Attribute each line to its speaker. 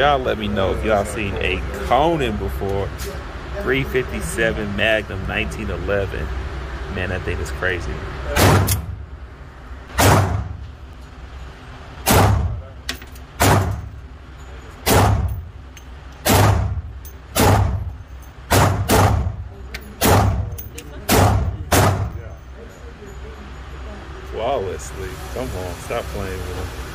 Speaker 1: Y'all let me know if y'all seen a Conan before. 357 Magnum 1911. Man, that thing is crazy. Flawlessly. Come on, stop playing with him.